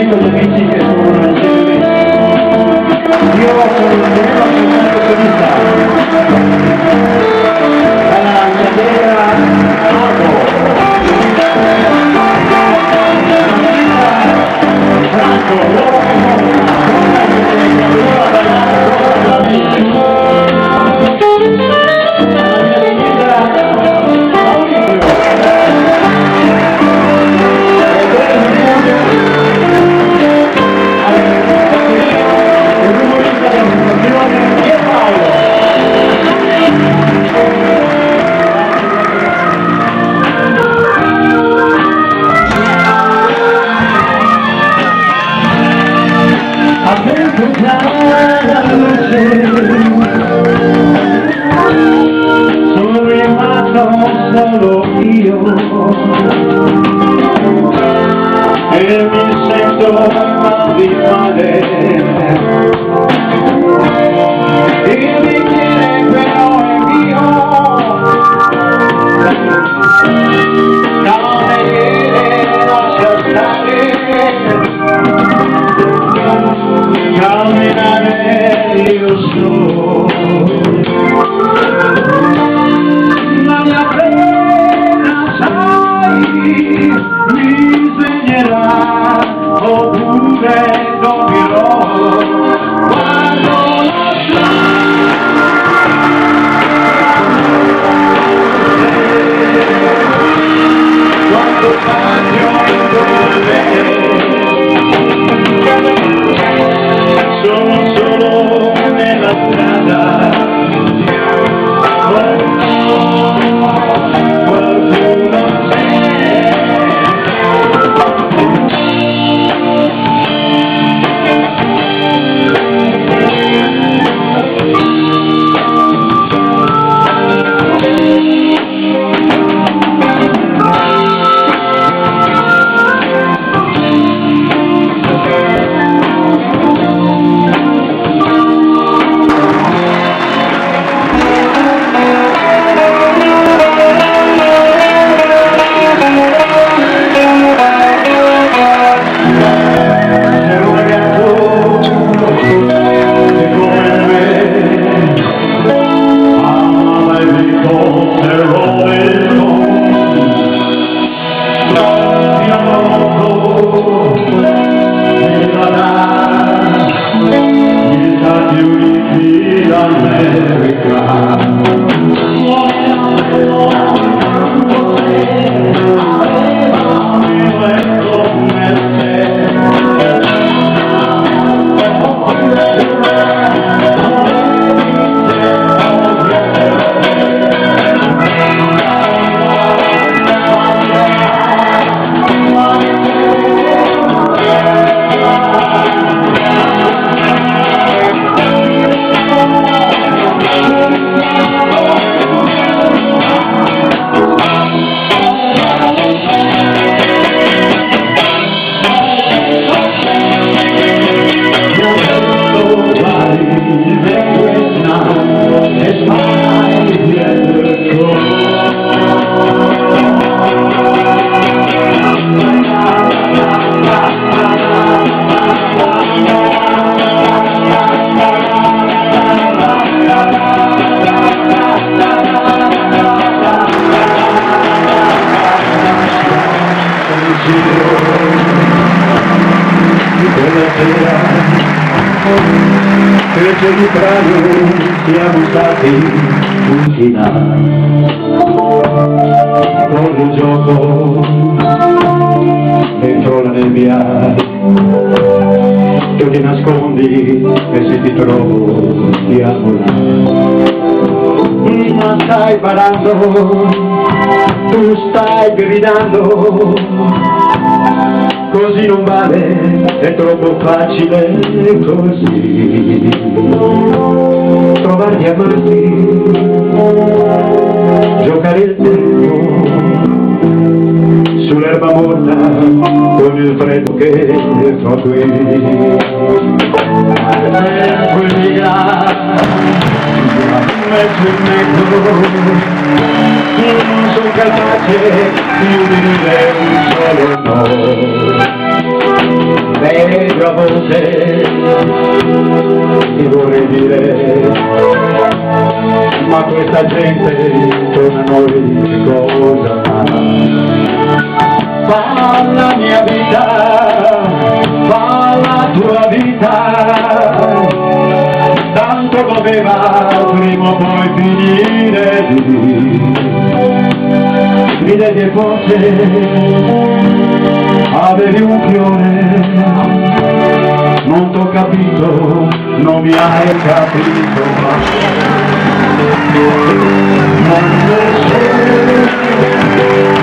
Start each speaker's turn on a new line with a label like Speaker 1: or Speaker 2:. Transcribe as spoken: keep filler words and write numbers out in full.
Speaker 1: amico gli amici che sono insieme a me. Io sono il primo ascoltato solista dalla Cadera Arco. Franco, loro sono rimasto solo io e mi sento mal di male. Il bicchiere però è mio, cameriere lascia stare, camminare io so. La mia pena, sai, mi sveglerà oppure dormirò quando lo so. Quando faccio con me sono solo nella strada.
Speaker 2: Invece di tra noi siamo stati tutti là, con il gioco dentro la nebbia, tu ti nascondi e se ti troviamo là. Ma stai parando, tu stai gridando, così non vale, è troppo facile così trovare gli amanti, giocare il tempo sull'erba morta con il freddo che fa qui. Quel migrare mezzo in mezzo non sono capace più di dire un solo no. te ti vorrei dire, ma questa gente intorno a noi che cosa fa? Fa la mia vita, fa la tua vita, tanto doveva prima o poi finire lì. Vide che forse avevi un fiore, non t'ho capito, non mi hai capito, ma non lo so.